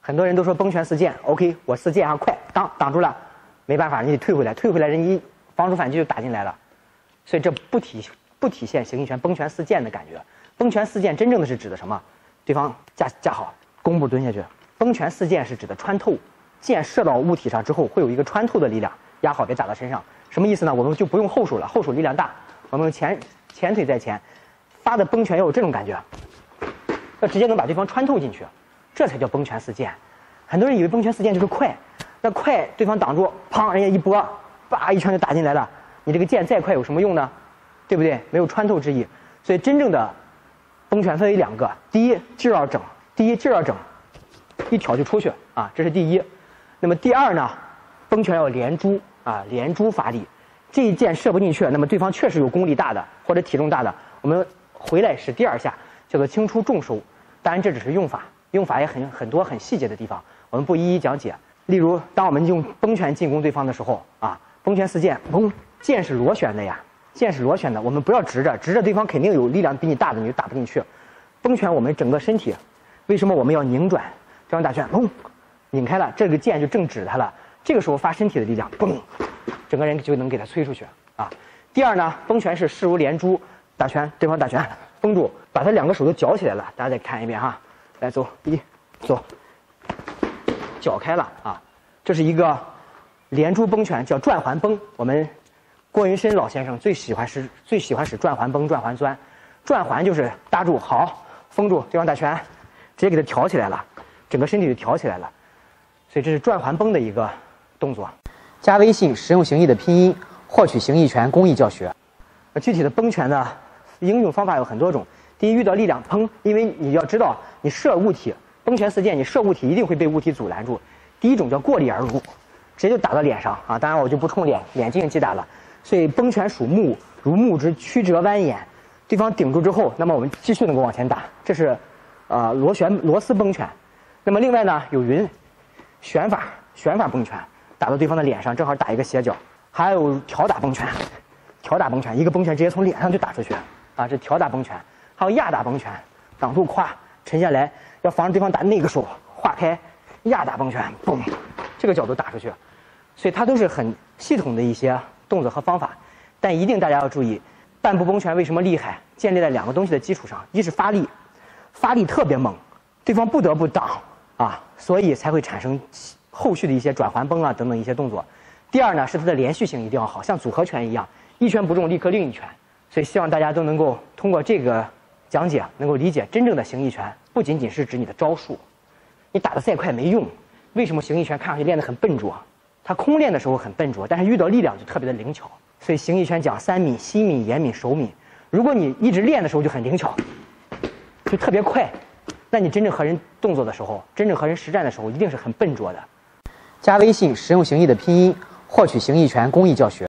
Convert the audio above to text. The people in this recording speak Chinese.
很多人都说崩拳四剑 ，OK， 我四剑啊快，挡住了，没办法，你得退回来，退回来人一防守反击就打进来了，所以这不体现形意拳崩拳四剑的感觉。崩拳四剑真正的是指的什么？对方架好，弓步蹲下去。崩拳四剑是指的穿透，箭射到物体上之后会有一个穿透的力量，压好别打到身上。什么意思呢？我们就不用后手了，后手力量大，我们前腿在前，发的崩拳要有这种感觉，要直接能把对方穿透进去，这才叫崩拳四剑。很多人以为崩拳四剑就是快，那快对方挡住，砰，人家一拨，叭一拳就打进来了。你这个剑再快有什么用呢？对不对？没有穿透之意。所以真正的崩拳分为两个，第一劲儿要整，一挑就出去啊，这是第一。那么第二呢，崩拳要连珠啊，连珠发力。这一箭射不进去，那么对方确实有功力大的或者体重大的，我们回来使第二下，叫做轻出重收。当然这只是用法也很多很细节的地方，我们不一一讲解。例如，当我们用崩拳进攻对方的时候啊，崩拳四剑，砰，剑是螺旋的呀，剑是螺旋的，我们不要直着对方肯定有力量比你大的，你就打不进去。崩拳我们整个身体，为什么我们要拧转？对方打拳，砰，拧开了，这个剑就正指他了。这个时候发身体的力量，嘣，整个人就能给他催出去啊。第二呢，崩拳是势如连珠，打拳，对方打拳，封住，把他两个手都绞起来了。大家再看一遍哈，来走，走，绞开了啊。这是一个连珠崩拳，叫转环崩。我们郭云深老先生最喜欢使转环崩、转环钻。转环就是搭住，好，封住，对方打拳，直接给他挑起来了，整个身体就挑起来了。所以这是转环崩的一个动作。加微信实用形意的拼音，获取形意拳公益教学。具体的崩拳的应用方法有很多种。第一，遇到力量砰，因为你要知道，你射物体，崩拳四剑，你射物体一定会被物体阻拦住。第一种叫过力而入，直接就打到脸上啊！当然我就不冲脸进行击打了。所以崩拳属木，如木之曲折蜿蜒，对方顶住之后，那么我们继续能够往前打，这是螺丝崩拳。那么另外呢，有旋法崩拳，打到对方的脸上，正好打一个斜角。还有挑打崩拳，一个崩拳直接从脸上就打出去啊，这挑打崩拳。还有压打崩拳，挡住胯沉下来，要防止对方打那个手划开，压打崩拳，嘣，这个角度打出去。所以它都是很系统的一些动作和方法，但一定大家要注意，半步崩拳为什么厉害？建立在两个东西的基础上，一是发力特别猛，对方不得不挡啊，所以才会产生后续的一些转环崩啊等等一些动作。第二呢，是它的连续性一定要好，像组合拳一样，一拳不中立刻另一拳。所以希望大家都能够通过这个讲解，能够理解真正的形意拳不仅仅是指你的招数，你打得再快没用。为什么形意拳看上去练得很笨拙？它空练的时候很笨拙，但是遇到力量就特别的灵巧。所以形意拳讲三敏：心敏、眼敏、手敏。如果你一直练的时候就很灵巧，就特别快，那你真正和人动作的时候，真正和人实战的时候，一定是很笨拙的。加微信实用形意的拼音，获取形意拳公益教学。